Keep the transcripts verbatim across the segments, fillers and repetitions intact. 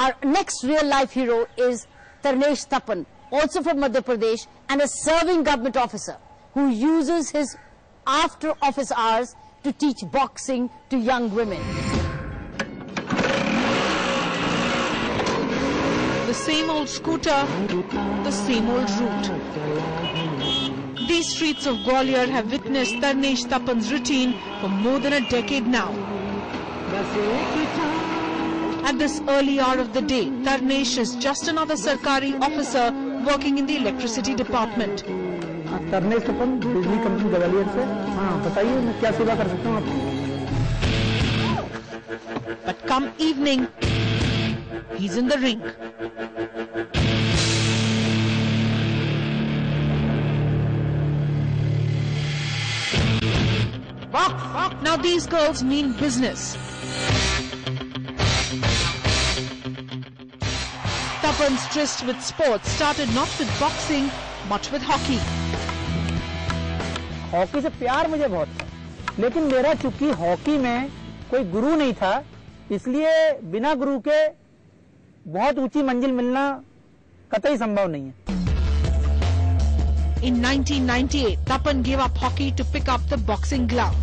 Our next real life hero is Tarnesh Tapan, also from Madhya Pradesh, and a serving government officer who uses his after office hours to teach boxing to young women. The same old scooter, the same old route. These streets of Gwalior have witnessed Tarnesh Tapan's routine for more than a decade now. At this early hour of the day, Tarnesh is just another Sarkari officer working in the electricity department. Tarnesh Tapan, बिजली company Gwalior से. हाँ, बताइए मैं क्या सेवा कर सकता हूँ आपकी? But come evening, he's in the ring. Now these girls mean business. Tapan's tryst with sports started not with boxing, but with hockey. Hockey से प्यार मुझे बहुत था, लेकिन मेरा चूंकि हॉकी में कोई गुरु नहीं था, इसलिए बिना गुरु के बहुत ऊंची मंजिल मिलना कतई संभव नहीं है. In nineteen ninety-eight, Tapan gave up hockey to pick up the boxing glove.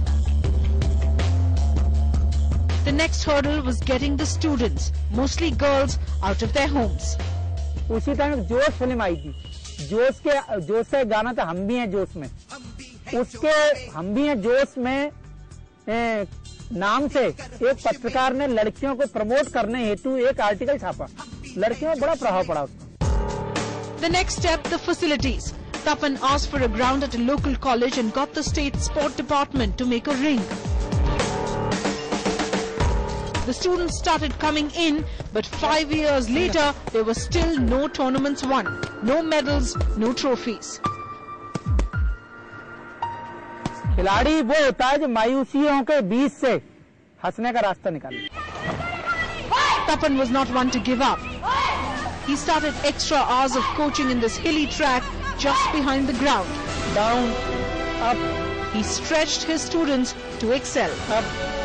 The next hurdle was getting the students, mostly girls, out of their homes. उसी टाइम जोश फिल्म आई थी. जोश के जोश से गाना था हम भी हैं जोश में. उसके हम भी हैं जोश में ए, नाम से एक पत्रकार ने लड़कियों को प्रमोट करने हेतु एक आर्टिकल छापा. लड़कियों में बड़ा प्रभाव पड़ा उसका. The next step, the facilities. Tapan asked for a ground at a local college and got the state sport department to make a ring. The students started coming in, but five years later, there were still no tournaments won, no medals, no trophies. खिलाड़ी वो होता है जो मायूसियों के बीच से हंसने का रास्ता निकाले. Tapan was not one to give up. He started extra hours of coaching in this hilly track just behind the ground. Down, up. He stretched his students to excel. Up.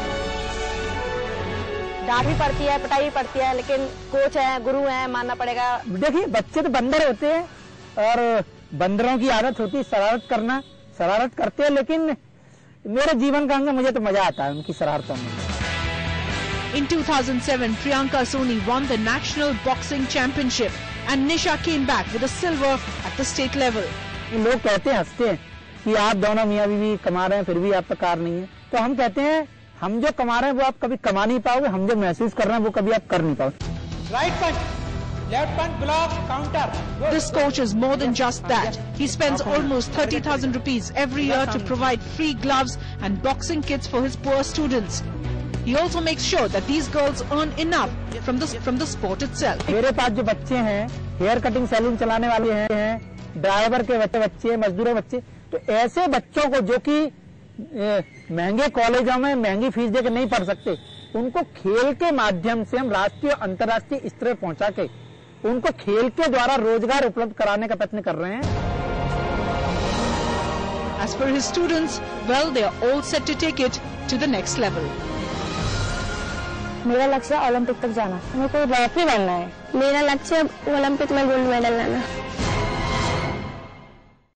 डांट भी पड़ती है, पिटाई भी पड़ती है, लेकिन कोच है, गुरु है, मानना पड़ेगा. देखिए बच्चे तो बंदर होते हैं और बंदरों की आदत होती है शरारत करना. शरारत करते हैं, लेकिन मेरे जीवन का अंग, मुझे तो मजा आता है उनकी शरारतों में. In two thousand seven, Priyanka Soni won the National Boxing Championship and Nisha came back with a silver at the state level. लोग कहते हैं, हंसते हैं कि आप दोनों मियाँ बीवी कमा रहे हैं फिर भी आपका कार नहीं है. तो हम कहते हैं हम जो कमा रहे हैं वो आप कभी कमा नहीं पाओगे, हम जो महसूस कर रहे हैं वो कभी आप कर नहीं पाओगे. Right punch, left punch, block, counter. This coach is more than just that. He spends almost thirty thousand rupees every year to provide free gloves and boxing kits for his poor students. He also makes sure that these girls earn enough from the from the sport itself. मेरे पास जो बच्चे हैं, hair cutting salon चलाने वाले हैं, driver के बच्चे बच्चे मजदूर बच्चे, तो ऐसे बच्चों को जो कि महंगे कॉलेजों में महंगी फीस देकर नहीं पढ़ सकते, उनको खेल के माध्यम से हम राष्ट्रीय और अंतर्राष्ट्रीय स्तर पर पहुंचा के उनको खेल के द्वारा रोजगार उपलब्ध कराने का प्रयत्न कर रहे हैं. As for his students, well, they are all set to take it to the next level. मेरा लक्ष्य ओलंपिक तक जाना. मेरे को रेफरी बनना है. मेरा लक्ष्य ओलंपिक में गोल्ड मेडल लाना.